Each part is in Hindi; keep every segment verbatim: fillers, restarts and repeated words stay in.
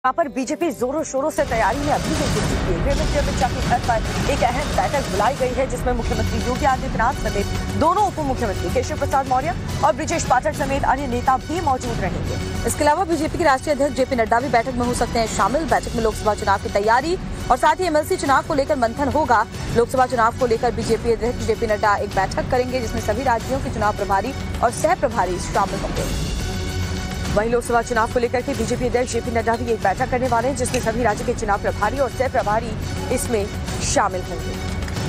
यहाँ पर बीजेपी जोरों शोरों से तैयारी में अभी भी जुट चुकी है। गृह मंत्री अमित शाह के घर पर एक अहम बैठक बुलाई गई है, जिसमें मुख्यमंत्री योगी आदित्यनाथ समेत दोनों उप मुख्यमंत्री केशव प्रसाद मौर्य और ब्रिजेश पाठक समेत अन्य नेता भी मौजूद रहेंगे। इसके अलावा बीजेपी के राष्ट्रीय अध्यक्ष जेपी नड्डा भी बैठक में हो सकते हैं शामिल। बैठक में लोकसभा चुनाव की तैयारी और साथ ही एमएलसी चुनाव को लेकर मंथन होगा। लोकसभा चुनाव को लेकर बीजेपी अध्यक्ष जेपी नड्डा एक बैठक करेंगे, जिसमें सभी राज्यों के चुनाव प्रभारी और सह प्रभारी शामिल होंगे। वहीं लोकसभा चुनाव को लेकर के बीजेपी अध्यक्ष जेपी नड्डा भी एक बैठक करने वाले हैं, जिसमें सभी राज्य के चुनाव प्रभारी और सह प्रभारी इसमें शामिल होंगे।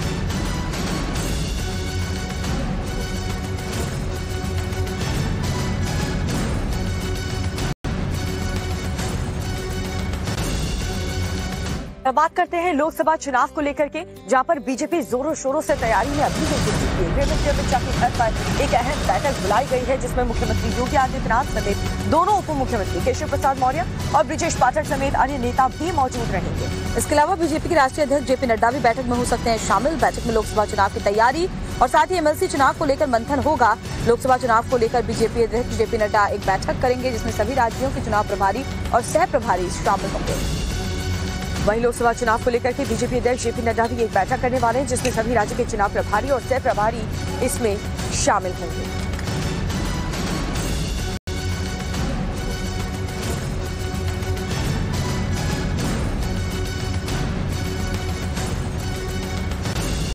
अब बात करते हैं लोकसभा चुनाव को लेकर के, जहां पर बीजेपी जोरों शोरों से तैयारी में अभी भी जुट चुकी है। गृह मंत्री अमित शाह के घर पर एक अहम बैठक बुलाई गई है, जिसमें मुख्यमंत्री योगी आदित्यनाथ समेत दोनों उप मुख्यमंत्री केशव प्रसाद मौर्य और ब्रिजेश पाठक समेत अन्य नेता भी मौजूद रहेंगे। इसके अलावा बीजेपी के राष्ट्रीय अध्यक्ष जेपी नड्डा भी बैठक में हो सकते हैं शामिल। बैठक में लोकसभा चुनाव की तैयारी और साथ ही एमएलसी चुनाव को लेकर मंथन होगा। लोकसभा चुनाव को लेकर बीजेपी अध्यक्ष जेपी नड्डा एक बैठक करेंगे, जिसमें सभी राज्यों के चुनाव प्रभारी और सह प्रभारी शामिल होंगे। वहीं लोकसभा चुनाव को लेकर के बीजेपी अध्यक्ष जेपी नड्डा भी एक बैठक करने वाले हैं, जिसमें सभी राज्य के चुनाव प्रभारी और सह प्रभारी इसमें शामिल होंगे।